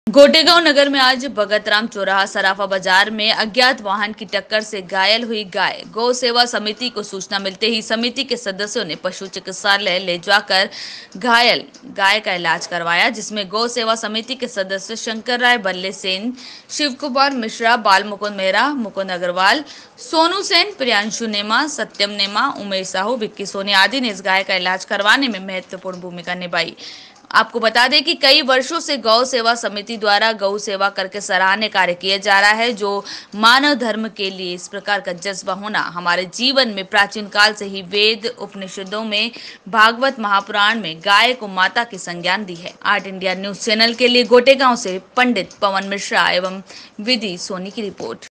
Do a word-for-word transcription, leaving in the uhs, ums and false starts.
गोटेगांव नगर में आज भगतराम चौराहा सराफा बाजार में अज्ञात वाहन की टक्कर से घायल हुई गाय। गौ सेवा समिति को सूचना मिलते ही समिति के सदस्यों ने पशु चिकित्सालय ले जाकर घायल गाय का इलाज करवाया, जिसमें गौ सेवा समिति के सदस्य शंकर राय, बल्ले सेन, शिव कुमार मिश्रा, बाल मुकुंद मेहरा, मुकुंद अग्रवाल, सोनू सेन, प्रियांशु नेमा, सत्यम नेमा, उमेश साहू, विक्की सोनी आदि ने इस गाय का इलाज करवाने में महत्वपूर्ण भूमिका निभाई। आपको बता दें कि कई वर्षों से गौ सेवा समिति द्वारा गौ सेवा करके सराहनीय कार्य किया जा रहा है, जो मानव धर्म के लिए इस प्रकार का जज्बा होना हमारे जीवन में प्राचीन काल से ही वेद उपनिषदों में, भागवत महापुराण में गाय को माता की संज्ञान दी है। आर्ट इंडिया न्यूज चैनल के लिए गोटेगांव से पंडित पवन मिश्रा एवं विधि सोनी की रिपोर्ट।